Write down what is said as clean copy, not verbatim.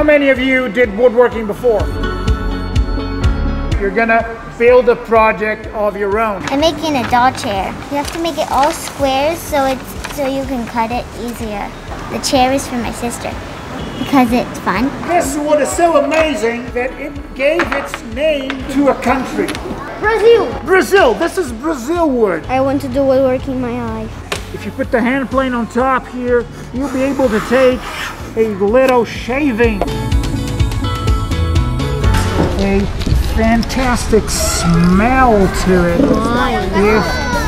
How many of you did woodworking before? You're gonna build a project of your own. I'm making a doll chair. You have to make it all squares so you can cut it easier. The chair is for my sister because it's fun. This wood is so amazing that it gave its name to a country. Brazil! Brazil! This is Brazil wood. I want to do woodworking my life. If you put the hand plane on top here, you'll be able to take a little shaving. A fantastic smell to it. Nice.